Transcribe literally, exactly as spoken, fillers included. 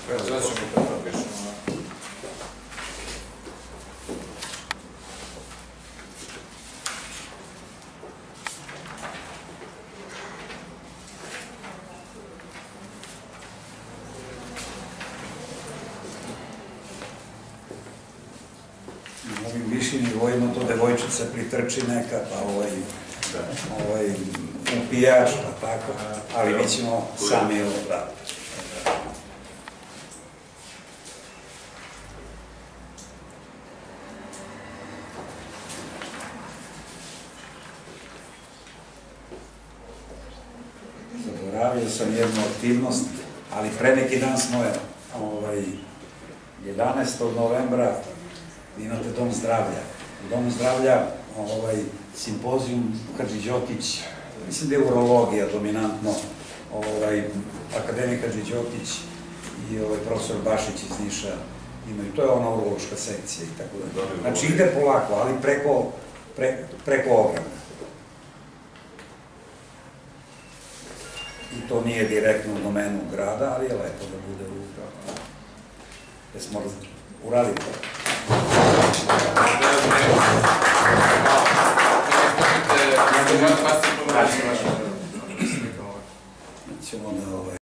Sad ćemo to napišemo. Na ovim višim nivoima to devojčica pritrči neka, pa ovaj upijač, pa tako, ali mi ćemo sami ovo da. Zaboravio sam jednu aktivnost, ali pre neki dan smo je, jedanaestog novembra imate Dom zdravlja. U Domu zdravlja simpozijum Hadži-Đokić, mislim da je urologija dominantno, akademik Hadži-Đokić i profesor Bašić iz Niša imaju, to je ona urološka sekcija i tako da. Znači ide polako, ali preko ogromna. I to nije direktno u domenu grada, ali je lepo da bude u gradu. Jesmo uradili to?